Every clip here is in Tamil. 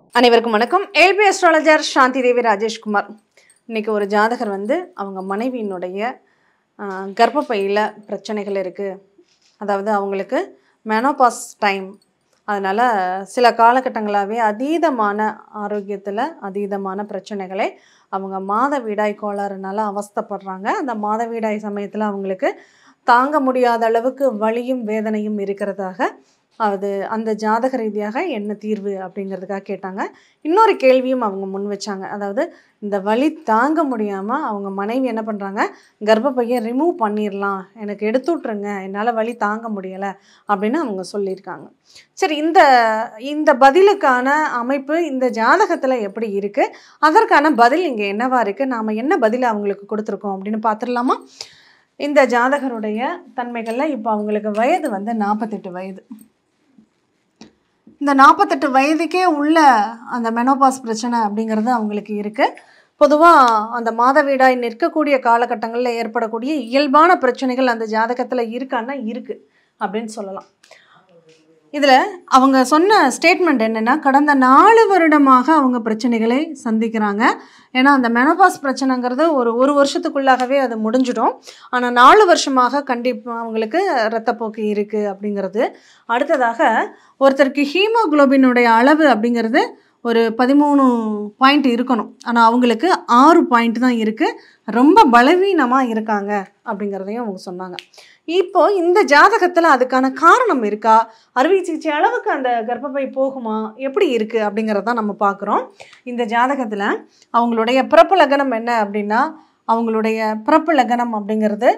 அனைவருக்கும் வணக்கம். ஏல்பி அஸ்ட்ராலஜர் சாந்தி தேவி ராஜேஷ்குமார். இன்னைக்கு ஒரு ஜாதகர் அவங்க மனைவியினுடைய கர்ப்பப்பையில் பிரச்சனைகள் இருக்குது. அதாவது அவங்களுக்கு மெனோபாஸ் டைம். அதனால் சில காலகட்டங்களாகவே அதீதமான ஆரோக்கியத்தில் அதீதமான பிரச்சனைகளை அவங்க மாதவிடாய் கோளாறுனால அவஸ்தைப்படுறாங்க. அந்த மாதவிடாய் சமயத்தில் அவங்களுக்கு தாங்க முடியாத அளவுக்கு வலியும் வேதனையும் இருக்கிறதாக அந்த ஜாதக ரீதியாக என்ன தீர்வு அப்படிங்கிறதுக்காக கேட்டாங்க. இன்னொரு கேள்வியும் அவங்க முன் வச்சாங்க. அதாவது இந்த வலி தாங்க முடியாமல் அவங்க மனைவி என்ன பண்ணுறாங்க, கர்ப்பப்பையை ரிமூவ் பண்ணிடலாம், எனக்கு எடுத்து விட்ருங்க, என்னால் வலி தாங்க முடியலை அப்படின்னு அவங்க சொல்லியிருக்காங்க. சரி, இந்த பதிலுக்கான அமைப்பு இந்த ஜாதகத்தில் எப்படி இருக்குது, அதற்கான பதில் இங்கே என்னவா இருக்குது, நாம் என்ன பதில் அவங்களுக்கு கொடுத்துருக்கோம் அப்படின்னு பார்த்துடலாமா? இந்த ஜாதகருடைய தன்மைகளில் இப்போ அவங்களுக்கு வயது 48 வயது. இந்த 48 வயதுக்கே உள்ள அந்த மெனோபாஸ் பிரச்சனை அப்படிங்கிறது அவங்களுக்கு இருக்குது. பொதுவாக அந்த மாதவிடாய் நிற்கக்கூடிய காலகட்டங்களில் ஏற்படக்கூடிய இயல்பான பிரச்சனைகள் அந்த ஜாதகத்தில் இருக்கான்னா இருக்குது அப்படின்னு சொல்லலாம். இதில் அவங்க சொன்ன ஸ்டேட்மெண்ட் என்னென்னா, கடந்த 4 வருடமாக அவங்க பிரச்சனைகளை சந்திக்கிறாங்க. ஏன்னா அந்த மெனோபாஸ் பிரச்சனைங்கிறது ஒரு வருஷத்துக்குள்ளாகவே அது முடிஞ்சிடும். ஆனால் 4 வருஷமாக கண்டிப்பாக அவங்களுக்கு இரத்தப்போக்கு இருக்குது அப்படிங்கிறது. அடுத்ததாக ஒருத்தருக்கு ஹீமோகுளோபினுடைய அளவு அப்படிங்கிறது ஒரு 13 பாயிண்ட் இருக்கணும். ஆனால் அவங்களுக்கு 6 பாயிண்ட் தான் இருக்குது. ரொம்ப பலவீனமாக இருக்காங்க அப்படிங்கிறதையும் அவங்க சொன்னாங்க. இப்போது இந்த ஜாதகத்தில் அதுக்கான காரணம் இருக்கா, அறுவை சிகிச்சை அளவுக்கு அந்த கர்ப்பப்பை போகுமா, எப்படி இருக்குது அப்படிங்கிறத நம்ம பார்க்குறோம். இந்த ஜாதகத்தில் அவங்களுடைய பிறப்பு லக்னம் என்ன அப்படின்னா, அவங்களுடைய பிறப்பு லக்னம் அப்படிங்கிறது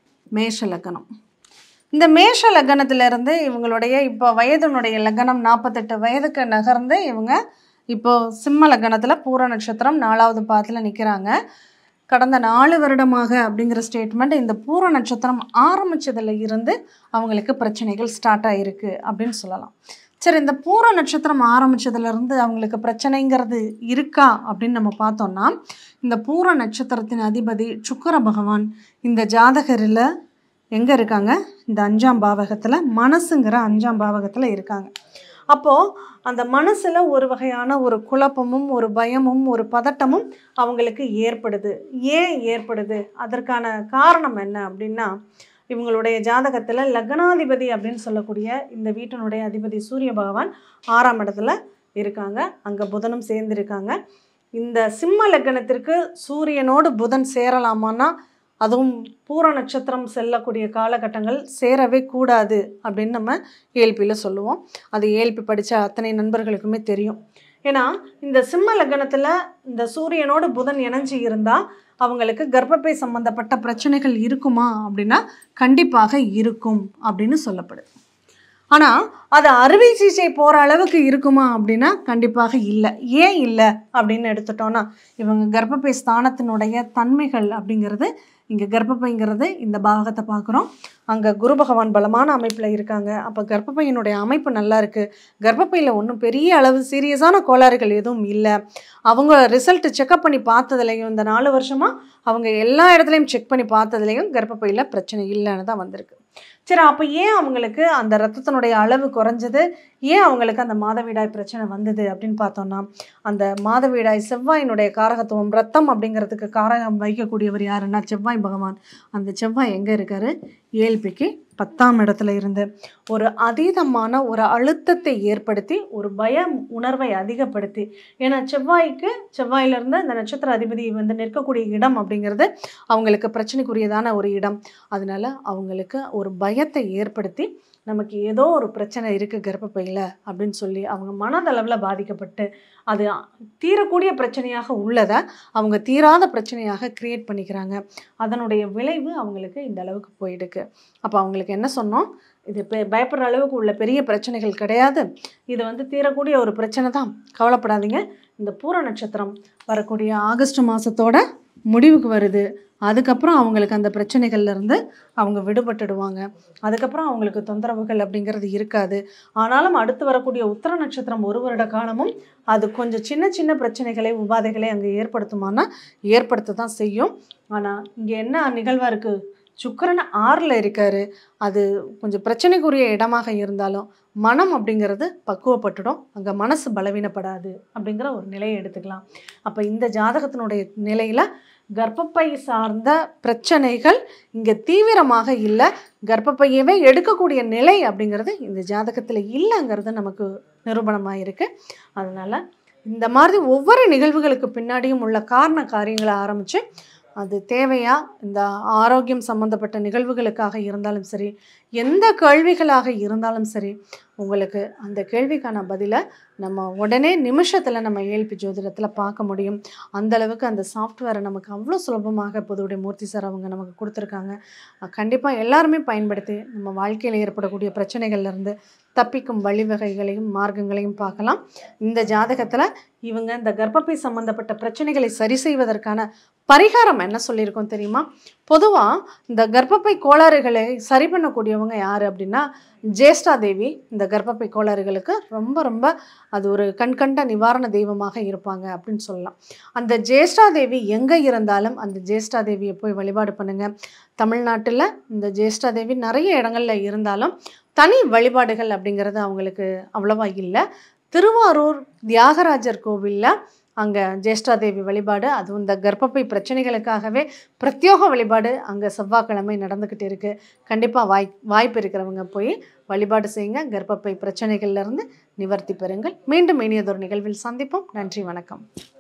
மேஷ லக்னம். இந்த மேஷ லக்னத்திலேருந்து இவங்களுடைய இப்போ வயதினுடைய லக்னம் 48 வயதுக்கு நகர்ந்து இவங்க இப்போது சிம்ம லக்னத்தில் பூர நட்சத்திரம் 4வது பாதத்தில் நிற்கிறாங்க. கடந்த 4 வருடமாக அப்படிங்கிற ஸ்டேட்மெண்ட் இந்த பூர நட்சத்திரம் ஆரம்பித்ததில் இருந்து அவங்களுக்கு பிரச்சனைகள் ஸ்டார்ட் ஆகிருக்கு அப்படின்னு சொல்லலாம். சரி, இந்த பூர நட்சத்திரம் ஆரம்பித்ததுலேருந்து அவங்களுக்கு பிரச்சனைங்கிறது இருக்கா அப்படின்னு நம்ம பார்த்தோம்னா, இந்த பூர நட்சத்திரத்தின் அதிபதி சுக்கிர பகவான் இந்த ஜாதகரில் எங்கே இருக்காங்க, இந்த 5ஆம் பாவகத்தில், மனசுங்கிற 5ஆம் பாவகத்தில் இருக்காங்க. அப்போது அந்த மனசில் ஒரு வகையான ஒரு குழப்பமும் ஒரு பயமும் ஒரு பதட்டமும் அவங்களுக்கு ஏற்படுது. ஏன் ஏற்படுது, அதற்கான காரணம் என்ன அப்படின்னா, இவங்களுடைய ஜாதகத்தில் லக்னாதிபதி அப்படின்னு சொல்லக்கூடிய இந்த வீட்டினுடைய அதிபதி சூரிய பகவான் 6ஆம் இடத்துல இருக்காங்க. அங்கே புதனும் சேர்ந்துருக்காங்க. இந்த சிம்ம லக்னத்திற்கு சூரியனோடு புதன் சேரலாமான்னா, அதுவும் பூர நட்சத்திரம் செல்லக்கூடிய காலகட்டங்கள் சேரவே கூடாது அப்படின்னு நம்ம ஏல்பியில் சொல்லுவோம். அது ஏல்பி படித்த அத்தனை நண்பர்களுக்குமே தெரியும். ஏன்னா இந்த சிம்ம லக்னத்தில் இந்த சூரியனோடு புதன் இணைஞ்சி இருந்தால் அவங்களுக்கு கர்ப்பப்பை சம்பந்தப்பட்ட பிரச்சனைகள் இருக்குமா அப்படின்னா கண்டிப்பாக இருக்கும் அப்படின்னு சொல்லப்படுது. ஆனால் அது அறுவை சிகிச்சை போகிற அளவுக்கு இருக்குமா அப்படின்னா கண்டிப்பாக இல்லை. ஏன் இல்லை அப்படின்னு எடுத்துட்டோன்னா, இவங்க கர்ப்பப்பை ஸ்தானத்தினுடைய தன்மைகள் அப்படிங்கிறது, இங்கே கர்ப்பப்பைங்கிறது இந்த பாகத்தை பார்க்குறோம். அங்கே குரு பகவான் பலமான அமைப்பில் இருக்காங்க. அப்போ கர்ப்பப்பையினுடைய அமைப்பு நல்லா இருக்குது. கர்ப்பப்பையில் ஒன்றும் பெரிய அளவு சீரியஸான கோளாறுகள் எதுவும் இல்லை. அவங்க ரிசல்ட்டு செக்கப் பண்ணி பார்த்ததுலேயும் இந்த 4 வருஷமாக அவங்க எல்லா இடத்துலையும் செக் பண்ணி பார்த்ததுலேயும் கர்ப்பப்பையில் பிரச்சனை இல்லைன்னு தான் வந்திருக்கு. சரி, அப்போ ஏன் அவங்களுக்கு அந்த ரத்தத்தினுடைய அளவு குறைஞ்சது, ஏன் அவங்களுக்கு அந்த மாதவிடாய் பிரச்சனை வந்தது அப்படின்னு பார்த்தோம்னா, அந்த மாதவிடாய் செவ்வாயினுடைய காரகத்துவம், ரத்தம் அப்படிங்கிறதுக்கு காரகம் வைக்கக்கூடியவர் யாருன்னா செவ்வாய் பகவான். அந்த செவ்வாய் எங்கே இருக்கார், ஏல்பிக்கு 10ஆம் இடத்துல இருந்து ஒரு அதீதமான ஒரு அழுத்தத்தை ஏற்படுத்தி ஒரு பய உணர்வை அதிகப்படுத்தி, ஏன்னா செவ்வாயிலிருந்து அந்த நட்சத்திர அதிபதி நிற்கக்கூடிய இடம் அப்படிங்கிறது அவங்களுக்கு பிரச்சனைக்குரியதான ஒரு இடம். அதனால அவங்களுக்கு ஒரு பயத்தை ஏற்படுத்தி, நமக்கு ஏதோ ஒரு பிரச்சனை இருக்குது கர்ப்பப்பையில் அப்படின்னு சொல்லி அவங்க மனதளவில் பாதிக்கப்பட்டு அது தீரக்கூடிய பிரச்சனையாக உள்ளதை அவங்க தீராத பிரச்சனையாக கிரியேட் பண்ணிக்கிறாங்க. அதனுடைய விளைவு அவங்களுக்கு இந்த அளவுக்கு போயிடுக்கு. அப்போ அவங்களுக்கு என்ன சொன்னோம், இது பயப்படுற அளவுக்கு உள்ள பெரிய பிரச்சனைகள் கிடையாது, இது தீரக்கூடிய ஒரு பிரச்சனை தான், கவலைப்படாதீங்க. இந்த பூர நட்சத்திரம் வரக்கூடிய ஆகஸ்ட் மாதத்தோட முடிவுக்கு வருது. அதுக்கப்புறம் அவங்களுக்கு அந்த பிரச்சனைகள்லேருந்து அவங்க விடுபட்டுடுவாங்க. அதுக்கப்புறம் அவங்களுக்கு தொந்தரவுகள் அப்படிங்கிறது இருக்காது. ஆனாலும் அடுத்து வரக்கூடிய உத்திர நட்சத்திரம் 1 வருட காலமும் அது கொஞ்சம் சின்ன சின்ன பிரச்சனைகளை உபாதைகளை அங்கே ஏற்படுத்துமானா ஏற்படுத்த தான் செய்யும். ஆனால் இங்கே என்ன நிகழ்வாக இருக்குது, சுக்கிரன் 6ல் இருக்காரு. அது கொஞ்சம் பிரச்சனைக்குரிய இடமாக இருந்தாலும் மனம் அப்படிங்கிறது பக்குவப்பட்டுடும். அங்கே மனசு பலவீனப்படாது அப்படிங்கிற ஒரு நிலையை எடுத்துக்கலாம். அப்போ இந்த ஜாதகத்தினுடைய நிலையில் கர்ப்பப்பை சார்ந்த பிரச்சனைகள் இங்கே தீவிரமாக இல்லை. கர்ப்பப்பையவே எடுக்கக்கூடிய நிலை அப்படிங்கிறது இந்த ஜாதகத்தில் இல்லைங்கிறது நமக்கு நிரூபணமாக இருக்குது. அதனால் இந்த மாதிரி ஒவ்வொரு நிகழ்வுகளுக்கு பின்னாடியும் உள்ள காரண காரியங்களை ஆரம்பித்து அது தேவையா, இந்த ஆரோக்கியம் சம்மந்தப்பட்ட நிகழ்வுகளுக்காக இருந்தாலும் சரி, எந்த கேள்விகளாக இருந்தாலும் சரி, உங்களுக்கு அந்த கேள்விக்கான பதிலை நம்ம உடனே நிமிஷத்தில் நம்ம ஏஎல்பி ஜோதிடத்தில் பார்க்க முடியும். அந்தளவுக்கு அந்த சாஃப்ட்வேரை நமக்கு அவ்வளோ சுலபமாக பொதுவுடைய மூர்த்தி சார் அவங்க நமக்கு கொடுத்துருக்காங்க. கண்டிப்பாக எல்லாருமே பயன்படுத்தி நம்ம வாழ்க்கையில் ஏற்படக்கூடிய பிரச்சனைகள்லேருந்து தப்பிக்கும் வழிவகைகளையும் மார்க்கங்களையும் பார்க்கலாம். இந்த ஜாதகத்தில் இவங்க இந்த கர்ப்பப்பை சம்மந்தப்பட்ட பிரச்சனைகளை சரி செய்வதற்கான பரிகாரம் என்ன சொல்லியிருக்கோம் தெரியுமா? பொதுவாக இந்த கர்ப்பப்பை கோளாறுகளை சரி பண்ணக்கூடியவங்க யார் அப்படின்னா ஜேஷ்டா தேவி. இந்த கர்ப்பப்பை கோளாறுகளுக்கு ரொம்ப ரொம்ப அது ஒரு கண்கண்ட நிவாரண தெய்வமாக இருப்பாங்க அப்படின்னு சொல்லலாம். அந்த ஜேஷ்டா தேவி எங்கே இருந்தாலும் அந்த ஜேஷ்டா தேவியை போய் வழிபாடு பண்ணுங்கள். தமிழ்நாட்டில் இந்த ஜேஷ்டா தேவி நிறைய இடங்களில் இருந்தாலும் தனி வழிபாடுகள் அப்படிங்கிறது அவங்களுக்கு அவ்வளவா இல்லை. திருவாரூர் தியாகராஜர் கோவிலில் அங்கே ஜேஷ்டாதேவி வழிபாடு, அதுவும் இந்த கர்ப்பப்பை பிரச்சனைகளுக்காகவே பிரத்யோக வழிபாடு அங்கே செவ்வாய்க்கிழமை நடந்துக்கிட்டு இருக்குது. கண்டிப்பாக வாய்ப்பு இருக்கிறவங்க போய் வழிபாடு செய்யுங்க. கர்ப்பப்பை பிரச்சனைகள்லேருந்து நிவர்த்தி பெறுங்கள். மீண்டும் இனியதொரு நிகழ்வில் சந்திப்போம். நன்றி, வணக்கம்.